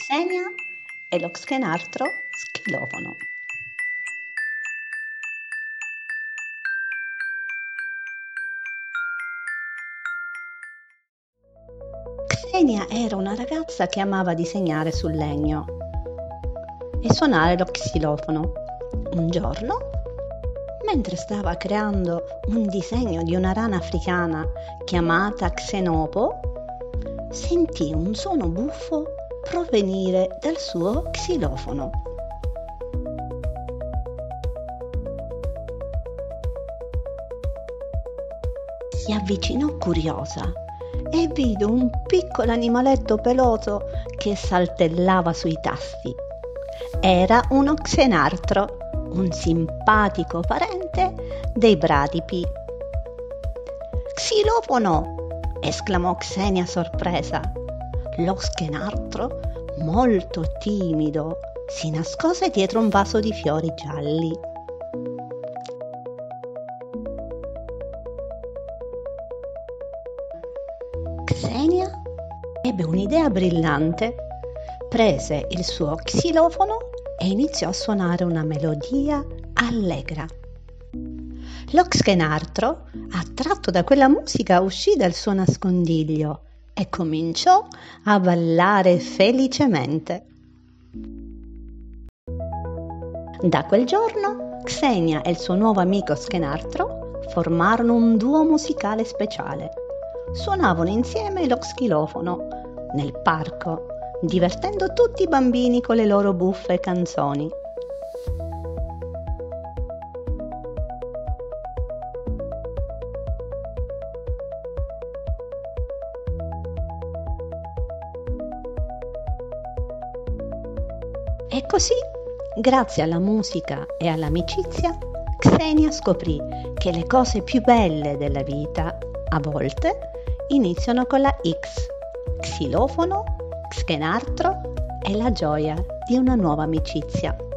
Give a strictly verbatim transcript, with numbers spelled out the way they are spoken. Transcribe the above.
Xenia e lo xenartro schilofono. Xenia era una ragazza che amava disegnare sul legno e suonare lo xilofono. Un giorno, mentre stava creando un disegno di una rana africana chiamata Xenopo, sentì un suono buffo provenire dal suo xilofono. Si avvicinò curiosa e vide un piccolo animaletto peloso che saltellava sui tasti. Era uno xenartro, un simpatico parente dei bradipi. «Xilofono!» esclamò Xenia sorpresa. Lo xenartro, molto timido, si nascose dietro un vaso di fiori gialli. Xenia ebbe un'idea brillante. Prese il suo xilofono e iniziò a suonare una melodia allegra. Lo xenartro, attratto da quella musica, uscì dal suo nascondiglio e cominciò a ballare felicemente. Da quel giorno, Xenia e il suo nuovo amico xenartro formarono un duo musicale speciale. Suonavano insieme lo xilofono nel parco, divertendo tutti i bambini con le loro buffe canzoni. E così, grazie alla musica e all'amicizia, Xenia scoprì che le cose più belle della vita, a volte, iniziano con la X, xilofono, xenartro e la gioia di una nuova amicizia.